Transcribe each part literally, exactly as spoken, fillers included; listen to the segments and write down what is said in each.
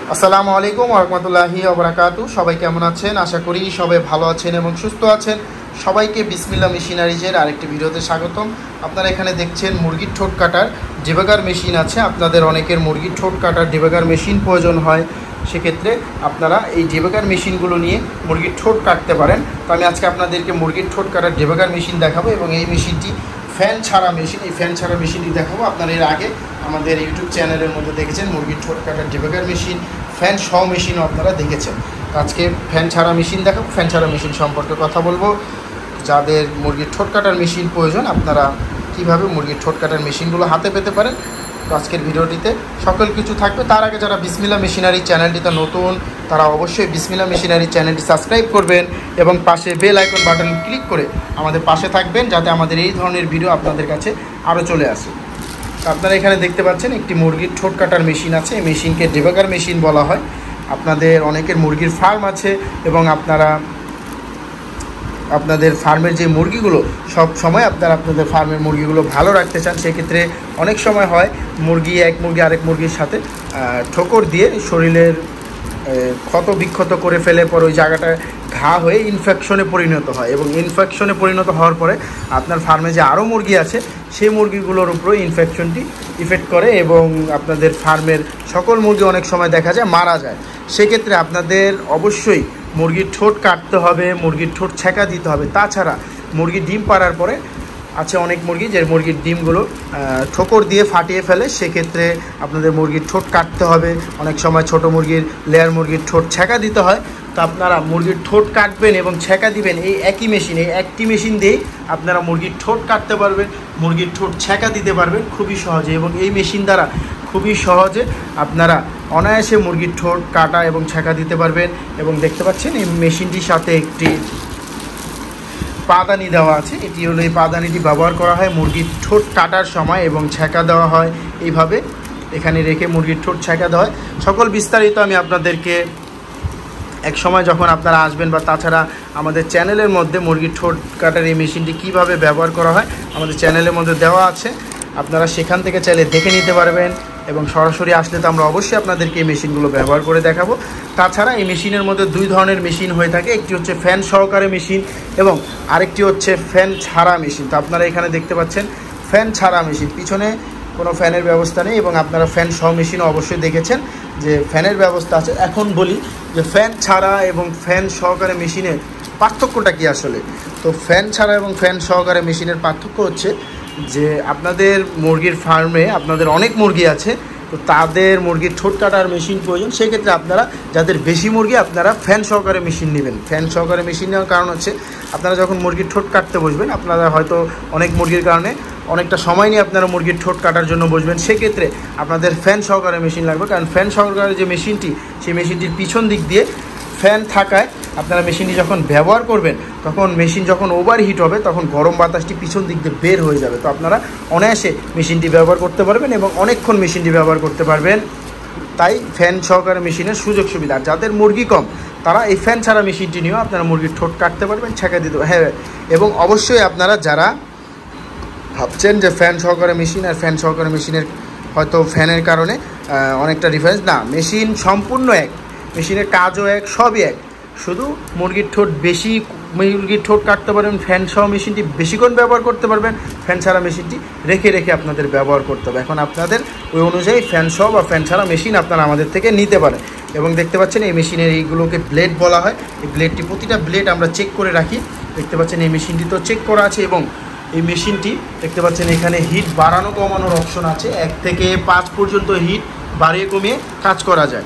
আসসালামু আলাইকুম ওয়া রাহমাতুল্লাহি ওয়া বারাকাতুহু। সবাই কেমন আছেন? আশা করি সবাই ভালো আছেন এবং সুস্থ আছেন। সবাইকে বিসমিল্লাহ মেশিনারিজের আরেকটি ভিডিওতে স্বাগতম। আপনারা এখানে দেখছেন মুরগির ঠোঁট কাটার ডিবাগার মেশিন আছে। আপনাদের অনেকের মুরগির ঠোঁট কাটার ডিবাগার মেশিন প্রয়োজন হয়, সেক্ষেত্রে আপনারা এই ডিবাগার মেশিনগুলো নিয়ে মুরগির ঠোঁট কাটতে পারেন। তো আমি আজকে আপনাদেরকে মুরগির ঠোঁট কাটার ডিবাগার মেশিন দেখাবো এবং এই মেশিনটি ফ্যান ছাড়া মেশিন। এই ফ্যান ছাড়া মেশিনটি দেখাবো। আপনারা এর আগে আমাদের ইউটিউব চ্যানেলের মধ্যে দেখেছেন মুরগির ঠোঁট কাটার ডিবাগার মেশিন, ফ্যান সহ মেশিনও আপনারা দেখেছেন। আজকে ফ্যান ছাড়া মেশিন দেখাবো। ফ্যান ছাড়া মেশিন সম্পর্কে কথা বলবো। যাদের মুরগির ঠোঁট কাটার মেশিন প্রয়োজন, আপনারা কীভাবে মুরগির ঠোঁট কাটার মেশিনগুলো হাতে পেতে পারেন, তো আজকের ভিডিওটিতে সকল কিছু থাকবে। তার আগে যারা বিসমিল্লাহ মেশিনারি চ্যানেলটিতে নতুন, তারা অবশ্যই বিসমিল্লাহ মেশিনারি চ্যানেলটি সাবস্ক্রাইব করবেন এবং পাশে বেল আইকন বাটন ক্লিক করে আমাদের পাশে থাকবেন, যাতে আমাদের এই ধরনের ভিডিও আপনাদের কাছে আরও চলে আসে। আপনারা এখানে দেখতে পাচ্ছেন একটি মুরগির ঠোঁট কাটার মেশিন আছে। এই মেশিনকে ডিবাগার মেশিন বলা হয়। আপনাদের অনেকের মুরগির ফার্ম আছে এবং আপনারা আপনাদের ফার্মের যে মুরগিগুলো সব সময় আপনারা আপনাদের ফার্মের মুরগিগুলো ভালো রাখতে চান, সেক্ষেত্রে অনেক সময় হয় মুরগি এক মুরগি আরেক মুরগির সাথে ঠোকর দিয়ে শরীরের ক্ষত বিক্ষত করে ফেলে, পর ওই জায়গাটা ঘা হয়ে ইনফেকশনে পরিণত হয় এবং ইনফেকশনে পরিণত হওয়ার পরে আপনার ফার্মে যে আরও মুরগি আছে সেই মুরগিগুলোর উপরে ইনফেকশনটি ইফেক্ট করে এবং আপনাদের ফার্মের সকল মুরগি অনেক সময় দেখা যায় মারা যায়। সেক্ষেত্রে আপনাদের অবশ্যই মুরগির ঠোঁট কাটতে হবে, মুরগির ঠোঁট ছেঁকা দিতে হবে। তাছাড়া মুরগির ডিম পাড়ার পরে আছে অনেক মুরগি যে মুরগির ডিমগুলো ঠোকর দিয়ে ফাটিয়ে ফেলে, সেক্ষেত্রে আপনাদের মুরগির ঠোঁট কাটতে হবে। অনেক সময় ছোট মুরগির লেয়ার মুরগির ঠোঁট ছেঁকা দিতে হয়। তো আপনারা মুরগির ঠোঁট কাটবেন এবং ছেঁকা দিবেন এই একই মেশিন, এই একটি মেশিন দিয়েই আপনারা মুরগির ঠোঁট কাটতে পারবেন, মুরগির ঠোঁট ছেঁকা দিতে পারবেন খুবই সহজে। এবং এই মেশিন দ্বারা খুবই সহজে আপনারা অনায়াসে মুরগির ঠোঁট কাটা এবং ছেঁকা দিতে পারবেন। এবং দেখতে পাচ্ছেন এই মেশিনটির সাথে একটি পাদানি দেওয়া আছে। এটি হলো এই পাদানিটি ব্যবহার করা হয় মুরগির ঠোঁট কাটার সময় এবং ছেঁকা দেওয়া হয় এইভাবে এখানে রেখে মুরগির ঠোঁট ছেঁকা দেওয়া হয়। সকল বিস্তারিত আমি আপনাদেরকে এক সময় যখন আপনারা আসবেন, বা তাছাড়া আমাদের চ্যানেলের মধ্যে মুরগির ঠোঁট কাটার এই মেশিনটি কীভাবে ব্যবহার করা হয় আমাদের চ্যানেলের মধ্যে দেওয়া আছে। আপনারা সেখান থেকে চাইলে দেখে নিতে পারবেন এবং সরাসরি আসলে তো আমরা অবশ্যই আপনাদেরকে এই মেশিনগুলো ব্যবহার করে দেখাবো। তাছাড়া এই মেশিনের মধ্যে দুই ধরনের মেশিন হয়ে থাকে, একটি হচ্ছে ফ্যান সহকারে মেশিন এবং আরেকটি হচ্ছে ফ্যান ছাড়া মেশিন। তো আপনারা এখানে দেখতে পাচ্ছেন ফ্যান ছাড়া মেশিন, পিছনে কোনো ফ্যানের ব্যবস্থা নেই এবং আপনারা ফ্যান সহ মেশিনও অবশ্যই দেখেছেন যে ফ্যানের ব্যবস্থা আছে। এখন বলি যে ফ্যান ছাড়া এবং ফ্যান সহকারে মেশিনের পার্থক্যটা কী আসলে। তো ফ্যান ছাড়া এবং ফ্যান সহকারে মেশিনের পার্থক্য হচ্ছে যে আপনাদের মুরগির ফার্মে আপনাদের অনেক মুরগি আছে, তো তাদের মুরগির ঠোঁট কাটার মেশিন প্রয়োজন। সেক্ষেত্রে আপনারা যাদের বেশি মুরগি, আপনারা ফ্যান সহকারে মেশিন নেবেন। ফ্যান সহকারে মেশিন নেওয়ার কারণ হচ্ছে আপনারা যখন মুরগির ঠোঁট কাটতে বসবেন, আপনারা হয়তো অনেক মুরগির কারণে অনেকটা সময় নিয়ে আপনারা মুরগির ঠোঁট কাটার জন্য বসবেন, সেক্ষেত্রে আপনাদের ফ্যান সহকারে মেশিন লাগবে। কারণ ফ্যান সহকারে যে মেশিনটি, সেই মেশিনটির পিছন দিক দিয়ে ফ্যান থাকায় আপনারা মেশিনটি যখন ব্যবহার করবেন, তখন মেশিন যখন ওভারহিট হবে তখন গরম বাতাসটি পিছন দিক দিয়ে বের হয়ে যাবে। তো আপনারা অনায়াসে মেশিনটি ব্যবহার করতে পারবেন এবং অনেকক্ষণ মেশিনটি ব্যবহার করতে পারবেন। তাই ফ্যান সহকারে মেশিনের সুযোগ সুবিধা। আর যাদের মুরগি কম, তারা এই ফ্যান ছাড়া মেশিনটি নিয়েও আপনারা মুরগির ঠোঁট কাটতে পারবেন, ছেঁকা দিতে। হ্যাঁ, এবং অবশ্যই আপনারা যারা ভাবছেন যে ফ্যান সহকারে মেশিন আর ফ্যান সহকারে মেশিনের হয়তো ফ্যানের কারণে অনেকটা ডিফারেন্স, না, মেশিন সম্পূর্ণ এক, মেশিনের কাজও এক, সবই এক। শুধু মুরগির ঠোঁট বেশি মুরগির ঠোঁট কাটতে পারবেন, ফ্যান সহ মেশিনটি বেশিক্ষণ ব্যবহার করতে পারবেন, ফ্যান ছাড়া মেশিনটি রেখে রেখে আপনাদের ব্যবহার করতে হবে। এখন আপনাদের ওই অনুযায়ী ফ্যান সহ বা ফ্যান ছাড়া মেশিন আপনারা আমাদের থেকে নিতে পারেন। এবং দেখতে পাচ্ছেন এই মেশিনের এইগুলোকে ব্লেড বলা হয়। এই ব্লেডটি, প্রতিটা ব্লেড আমরা চেক করে রাখি। দেখতে পাচ্ছেন এই মেশিনটি তো চেক করা আছে এবং এই মেশিনটি দেখতে পাচ্ছেন এখানে হিট বাড়ানো কমানোর অপশন আছে। এক থেকে পাঁচ পর্যন্ত হিট বাড়িয়ে কমিয়ে কাজ করা যায়।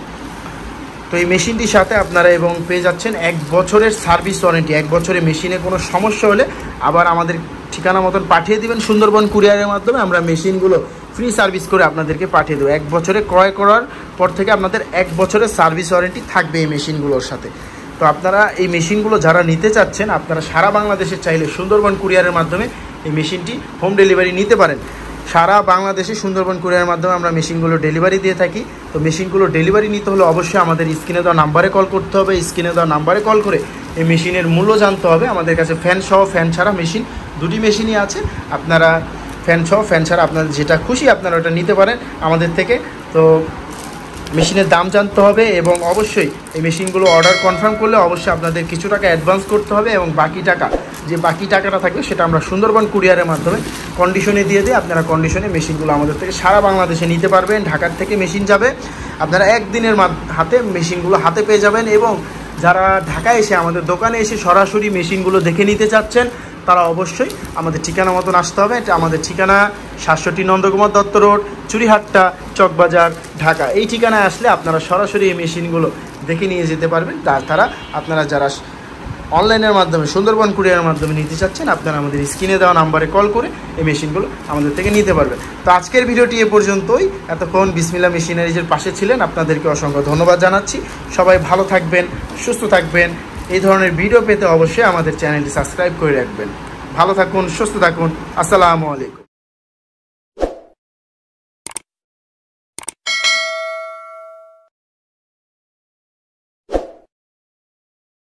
তো এই মেশিনটির সাথে আপনারা এবং পেয়ে যাচ্ছেন এক বছরের সার্ভিস ওয়ারেন্টি। এক বছরে মেশিনে কোনো সমস্যা হলে আবার আমাদের ঠিকানা মতন পাঠিয়ে দিবেন সুন্দরবন কুরিয়ারের মাধ্যমে, আমরা মেশিনগুলো ফ্রি সার্ভিস করে আপনাদেরকে পাঠিয়ে দেবো। এক বছরে ক্রয় করার পর থেকে আপনাদের এক বছরের সার্ভিস ওয়ারেন্টি থাকবে এই মেশিনগুলোর সাথে। তো আপনারা এই মেশিনগুলো যারা নিতে চাচ্ছেন, আপনারা সারা বাংলাদেশে চাইলে সুন্দরবন কুরিয়ারের মাধ্যমে এই মেশিনটি হোম ডেলিভারি নিতে পারেন। সারা বাংলাদেশে সুন্দরবন কুরিয়ারের মাধ্যমে আমরা মেশিনগুলো ডেলিভারি দিয়ে থাকি। তো মেশিনগুলো ডেলিভারি নিতে হলে অবশ্যই আমাদের স্ক্রিনে দেওয়া নাম্বারে কল করতে হবে। স্ক্রিনে দেওয়া নাম্বারে কল করে এই মেশিনের মূল্য জানতে হবে। আমাদের কাছে ফ্যান সহ ফ্যান ছাড়া মেশিন দুটি মেশিনই আছে। আপনারা ফ্যান সহ ফ্যান ছাড়া আপনাদের যেটা খুশি আপনারা ওটা নিতে পারেন আমাদের থেকে। তো মেশিনের দাম জানতে হবে এবং অবশ্যই এই মেশিনগুলো অর্ডার কনফার্ম করলে অবশ্যই আপনাদের কিছু টাকা অ্যাডভান্স করতে হবে এবং বাকি টাকা যে বাকি টাকাটা থাকবে সেটা আমরা সুন্দরবন কুরিয়ারের মাধ্যমে কন্ডিশনে দিয়ে দিই। আপনারা কন্ডিশনে মেশিনগুলো আমাদের থেকে সারা বাংলাদেশে নিতে পারবেন। ঢাকার থেকে মেশিন যাবে, আপনারা একদিনের হাতে মেশিনগুলো হাতে পেয়ে যাবেন। এবং যারা ঢাকায় এসে আমাদের দোকানে এসে সরাসরি মেশিনগুলো দেখে নিতে চাচ্ছেন তারা অবশ্যই আমাদের ঠিকানা মতন আসতে হবে। এটা আমাদের ঠিকানা সাতষট্টি নন্দকুমার দত্ত রোড, চুরিহাট্টা, চকবাজার, ঢাকা। এই ঠিকানায় আসলে আপনারা সরাসরি এই মেশিনগুলো দেখে নিয়ে যেতে পারবেন। তাছাড়া আপনারা যারা অনলাইনের মাধ্যমে সুন্দরবন কুরিয়ারের মাধ্যমে নিতে চাচ্ছেন আপনারা আমাদের স্ক্রিনে দেওয়া নাম্বারে কল করে এই মেশিনগুলো আমাদের থেকে নিতে পারবেন। তো আজকের ভিডিওটি এ পর্যন্তই। এতক্ষণ বিসমিল্লাহ মেশিনারিজের পাশে ছিলেন, আপনাদেরকে অসংখ্য ধন্যবাদ জানাচ্ছি। সবাই ভালো থাকবেন, সুস্থ থাকবেন। এই ধরনের ভিডিও পেতে অবশ্যই আমাদের চ্যানেলটি সাবস্ক্রাইব করে রাখবেন। ভালো থাকুন, সুস্থ থাকুন। আসসালামু আলাইকুম।